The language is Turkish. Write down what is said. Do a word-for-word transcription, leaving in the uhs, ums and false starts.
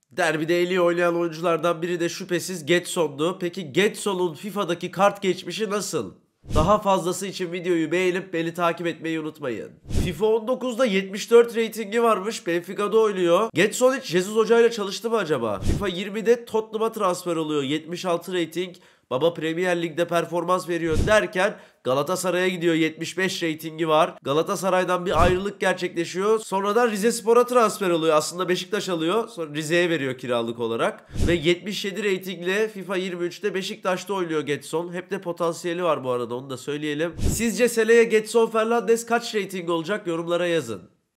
Derbide en iyi oynayan oyunculardan biri de şüphesiz Getson'du. Peki Getson'un FIFA'daki kart geçmişi nasıl? Daha fazlası için videoyu beğenip beni takip etmeyi unutmayın. FIFA on dokuzda yetmiş dört reytingi varmış. Benfica'da oynuyor. Getson hiç Jesus Hoca ile çalıştı mı acaba? FIFA yirmide Tottenham'a transfer oluyor. yetmiş altı reyting. Baba Premier Lig'de performans veriyor derken Galatasaray'a gidiyor, yetmiş beş reytingi var. Galatasaray'dan bir ayrılık gerçekleşiyor. Sonradan Rizespor'a transfer oluyor. Aslında Beşiktaş alıyor. Sonra Rize'ye veriyor kiralık olarak. Ve yetmiş yedi reytingle FIFA yirmi üçte Beşiktaş'ta oynuyor Getson. Hep de potansiyeli var bu arada, onu da söyleyelim. Sizce seneye Getson Fernandes kaç reyting olacak? Yorumlara yazın.